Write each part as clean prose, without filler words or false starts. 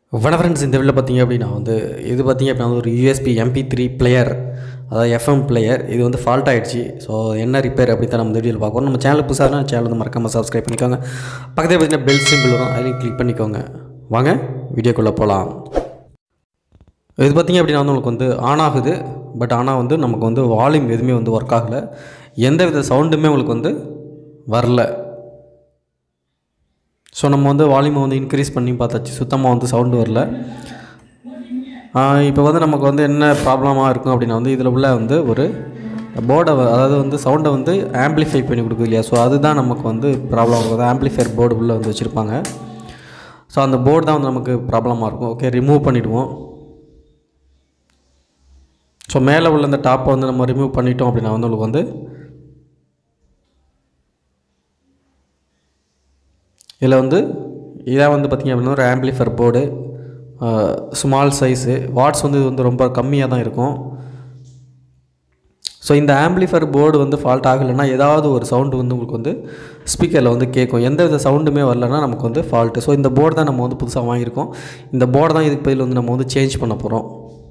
வணக்கம் ஃப்ரெண்ட்ஸ், இந்த வீடியோவில் பார்த்தீங்க அப்படின்னா இது பார்த்தீங்க அப்படின்னா ஒரு யூஎஸ்பி MP3 பிளேயர், அதாவது FM பிளேயர். இது ஃபால்ட் ஆகிடுச்சு. ஸோ என்ன ரிப்பேர் அப்படி தான் நம்ம இந்த வீடியோவில் பார்க்கணும். நம்ம சேனல் புதுசாக சேனல் மறக்காமல் சப்ஸ்கிரைப் பண்ணிக்கோங்க. பக்கத்தில் பார்த்தீங்கன்னா பெல் சிம்பிள் வரும், அதையும் கிளிக் பண்ணிக்கோங்க. வாங்க வீடியோக்குள்ளே போகலாம். இது பார்த்திங்க அப்படின்னா உங்களுக்கு ஆன் ஆகுது. பட் ஆனால் நமக்கு வால்யூம் எதுவுமே ஒர்க் ஆகலை. எந்த வித சவுண்டுமே உங்களுக்கு வரல. ஸோ நம்ம வால்யூமை இன்க்ரீஸ் பண்ணி பார்த்தாச்சு, சுத்தமாக சவுண்டு வரல. இப்போ நமக்கு என்ன ப்ராப்ளமாக இருக்கும் அப்படின்னா இதில் உள்ள ஒரு போர்டை, அதாவது சவுண்டை ஆம்ப்ளிஃபை பண்ணி கொடுக்குது இல்லையா. ஸோ அதுதான் நமக்கு ப்ராப்ளம் இருக்குது. ஆம்ப்ளிஃபையர் போர்டு உள்ளே வச்சுருப்பாங்க. ஸோ அந்த போர்டு தான் நமக்கு ப்ராப்ளமாக இருக்கும். ஓகே, ரிமூவ் பண்ணிவிடுவோம். ஸோ மேலே உள்ள அந்த டாப்பை நம்ம ரிமூவ் பண்ணிட்டோம் அப்படின்னா உங்களுக்கு இதில் இதான் பார்த்திங்க அப்படின்னா ஒரு amplifier board, small size. Watts இது ரொம்ப கம்மியாக தான் இருக்கும். ஸோ இந்த ஆம்ப்ளிஃபையர் போர்டு ஃபால்ட் ஆகலைன்னா ஏதாவது ஒரு சவுண்டு உங்களுக்கு ஸ்பீக்கரில் கேட்கும். எந்த வித சவுண்டுமே வரலன்னா நமக்கு ஃபால்ட்டு. ஸோ இந்த போர்டு தான் நம்ம புதுசாக வாங்கியிருக்கோம். இந்த போர்டு தான் இதுக்கு பதில் நம்ம சேஞ்ச் பண்ண போகிறோம்.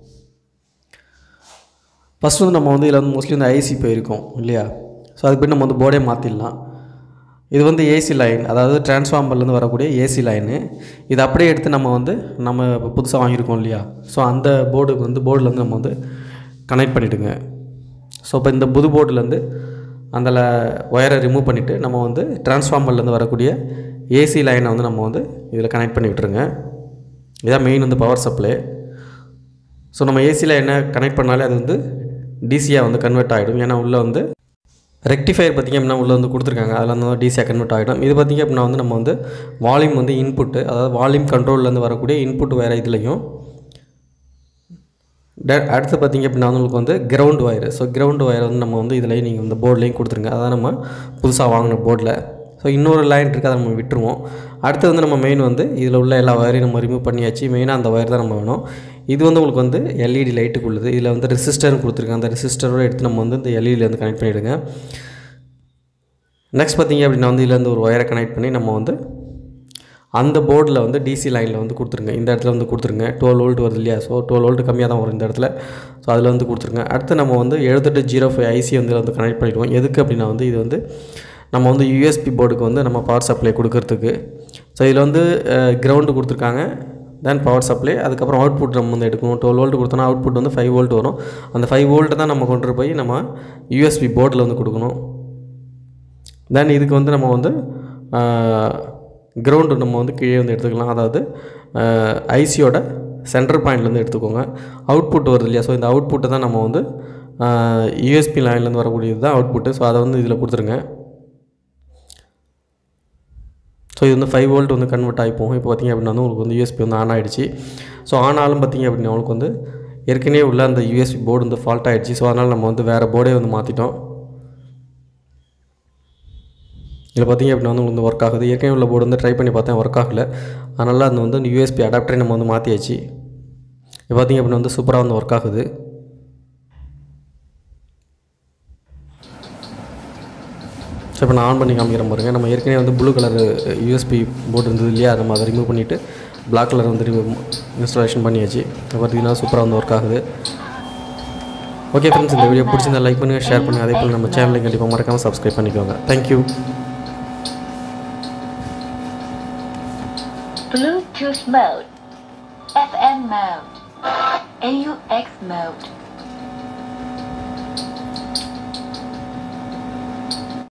ஃபஸ்ட்டு நம்ம இதில் மோஸ்ட்லி ஐசி போயிருக்கோம் இல்லையா. ஸோ அதுக்கு போய் நம்ம போர்டே மாற்றிடலாம். இது ஏசி லைன், அதாவது டிரான்ஸ்ஃபார்மர்லேருந்து வரக்கூடிய ஏசி லைனு. இது அப்படியே எடுத்து நம்ம இப்போ புதுசாக வாங்கியிருக்கோம் இல்லையா. ஸோ அந்த போர்டுக்கு போர்டிலேருந்து நம்ம கனெக்ட் பண்ணிவிடுங்க. ஸோ இப்போ இந்த புது போர்டுலேருந்து அந்த ஒயரை ரிமூவ் பண்ணிவிட்டு நம்ம டிரான்ஸ்ஃபார்மர்லேருந்து வரக்கூடிய ஏசி லைனை நம்ம இதில் கனெக்ட் பண்ணி விட்டுருங்க. இதான் மெயின் பவர் சப்ளை. ஸோ நம்ம ஏசி லைனை கனெக்ட் பண்ணாலே அது டிசியாக கன்வெர்ட் ஆகிடும். ஏன்னா உள்ளே ரெக்டிஃபையர் பார்த்திங்க அப்படின்னா உள்ளே கொடுத்துருக்காங்க. அதில் டிசியாக கன்வெர்ட் ஆகிடும். இது பார்த்திங்க அப்படின்னா நம்ம வால்யூம் இன்புட்டு, அதாவது வால்யூம் கண்ட்ரோல்லேருந்து வரக்கூடிய இன்புட் வேறு இதுலையும். அடுத்து பார்த்திங்க அப்படின்னா உங்களுக்கு ground wire. So ground wire நம்ம இதுலேயும் நீங்கள் இந்த போர்ட்லேயும் கொடுத்துருங்க. அதான் நம்ம புதுசாக வாங்கின போர்டில். ஸோ இன்னொரு லைன் இருக்குது, அதை நம்ம விட்டுருவோம். அடுத்து நம்ம மெயின் இதில் உள்ள எல்லா ஒயரையும் நம்ம ரிமூவ் பண்ணியாச்சு. மெயினாக அந்த ஒயர் தான் நம்ம வேணும். இது உங்களுக்கு எல்இடி லைட்டுக்கு உள்ளது. இதில் ரெசிஸ்டர்னு கொடுத்துருக்காங்க. அந்த ரெசிஸ்டரோடு எடுத்து நம்ம இந்த எல்இடியில் கனெக்ட் பண்ணிவிடுங்க. நெக்ஸ்ட் பார்த்திங்க அப்படின்னா இதில் ஒரு ஒயரை கனெக்ட் பண்ணி நம்ம அந்த போர்டில் டிசி லைனில் கொடுத்துருங்க. இந்த இடத்துல கொடுத்துருங்க. 12 வோல்ட் வருது இல்லையா. ஸோ 12 வோல்ட் கம்மியாக தான் வரும் இந்த இடத்துல. ஸோ அதில் கொடுத்துருங்க. அடுத்து நம்ம 7805 ஐசி இதில் கனெக்ட் பண்ணிவிடுவோம். எதுக்கு அப்படின்னா இது நம்ம யூஎஸ்பி போர்டுக்கு நம்ம பவர் சப்ளை கொடுக்கறதுக்கு. ஸோ இதில் கிரவுண்டு கொடுத்துருக்காங்க, தென் பவர் சப்ளை. அதுக்கப்புறம் அவுட்புட் நம்ம எடுக்கணும். 12 வோல்ட் கொடுத்தோன்னா அவுட்புட் 5 வோல்ட் வரும். அந்த 5 வோல்ட்டை தான் நம்ம கொண்டு போய் நம்ம யூஎஸ்பி போர்டில் கொடுக்கணும். தென் இதுக்கு நம்ம கிரவுண்டு நம்ம கீழே எடுத்துக்கலாம். அதாவது ஐசியோட சென்டர் பாயிண்ட்லேருந்து எடுத்துக்கோங்க. அவுட்புட் வருது இல்லையா. ஸோ இந்த அவுட்புட்டை தான் நம்ம யூஎஸ்பி லைன்லேருந்து வரக்கூடியது தான் அவுட்புட்டு. ஸோ அதை இதில் கொடுத்துருங்க. ஸோ இது 5 வோல்ட் கன்வெர்ட் ஆகிப்போம். இப்போ பார்த்திங்க அப்படின்னா உங்களுக்கு யூஎஸ்பி ஆன் ஆகிடுச்சு. ஸோ ஆனாலும் பார்த்திங்க அப்படின்னா உங்களுக்கு ஏற்கனவே உள்ள அந்த யூஎஸ்பி போர்டு ஃபால்ட் ஆகிடுச்சு. ஸோ அதனால் நம்ம வேறு போர்டே மாற்றிட்டோம். இதில் பார்த்திங்க அப்படின்னா உங்களுக்கு ஒர்க் ஆகுது. ஏற்கனவே உள்ள போர்டு ட்ரை பண்ணி பார்த்தேன், ஒர்க் ஆகலை. அதனால் அந்த யூஎஸ்பி அடாப்டரை நம்ம மாற்றியாச்சு. இப்போ பார்த்திங்க அப்படின்னா சூப்பராக ஒர்க் ஆகுது. ஸோ இப்போ நான் ஆன் பண்ணி காமிக்கிற பாருங்க. நம்ம ஏற்கனவே ப்ளூ கலர் யூஎஸ்பி போர்டு இருந்தது இல்லையா, நம்ம அதை ரிமூவ் பண்ணிவிட்டு பிளாக் கலர் இன்ஸ்டாலேஷன் பண்ணியாச்சு. இப்போ பார்த்திங்கன்னா சூப்பராக ஒர்க் ஆகுது. ஓகே ஃப்ரெண்ட்ஸ், இந்த வீடியோ பிடிச்சிருந்தா லைக் பண்ணுங்கள், ஷேர் பண்ணுங்கள். அதே போல் நம்ம சேனலை கண்டிப்பாக மறக்காமல் சப்ஸ்கிரைப் பண்ணிக்கோங்க. Thank you. Bluetooth mode, FM mode, AUX mode.